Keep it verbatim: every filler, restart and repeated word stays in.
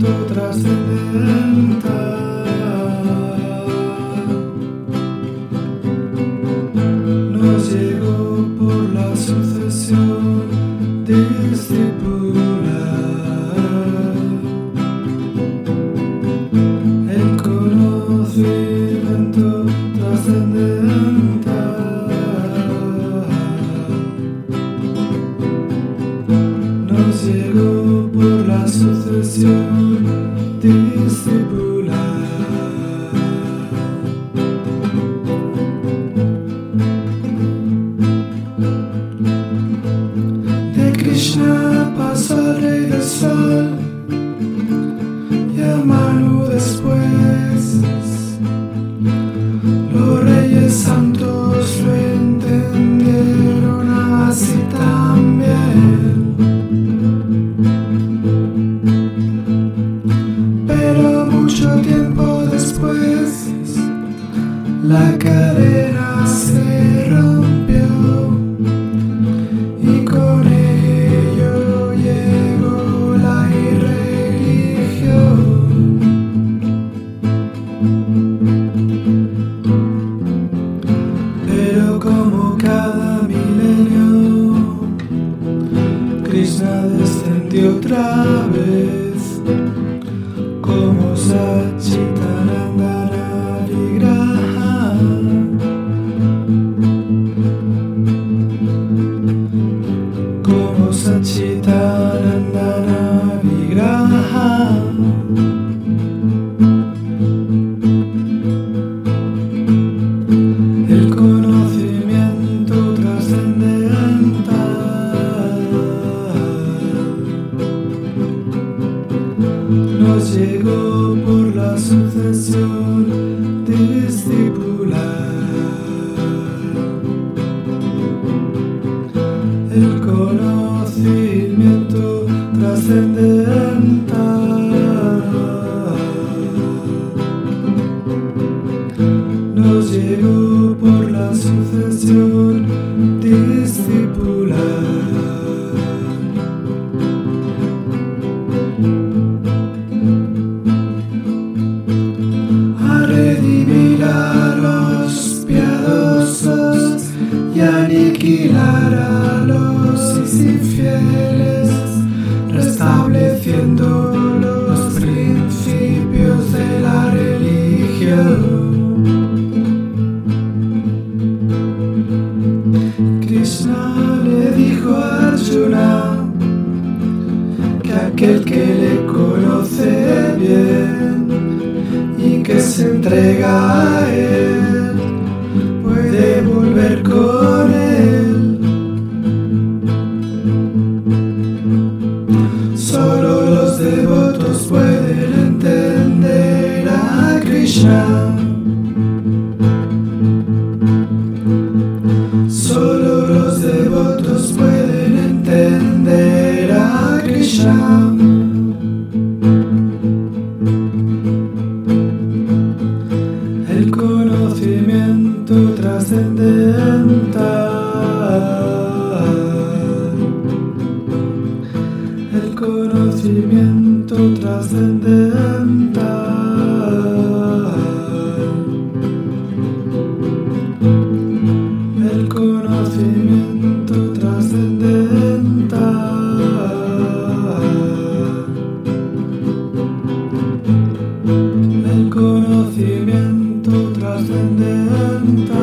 trascendental nos llegó por la sucesión discipular. El conocimiento trascendental nos llegó por la sucesión discipular. De Krishna pasó al Rey del Sol y a Manu después. Los reyes santos lo entendieron así también. Pero mucho tiempo después la cadena se rompió y con ello llegó la irreligión. Pero como cada milenio, Krishna descendió otra vez como Satchitanandana Vigraha. Como Satchitanandana Vigraha. El conocimiento trascendental nos llegó por la sucesión discipular. El conocimiento trascendental nos llegó por la sucesión discipular. A redimir a los piadosos y aniquilar a los infieles, restableciendo los principios de la religión. Krishna le dijo a Arjuna que aquel que le conoce bien y que se entrega a él puede volver con él. Solo los devotos pueden entender a Krishna. Solo los devotos pueden entender a Krishna. El conocimiento trascendental. El conocimiento trascendental. El conocimiento trascendental. El conocimiento trascendental.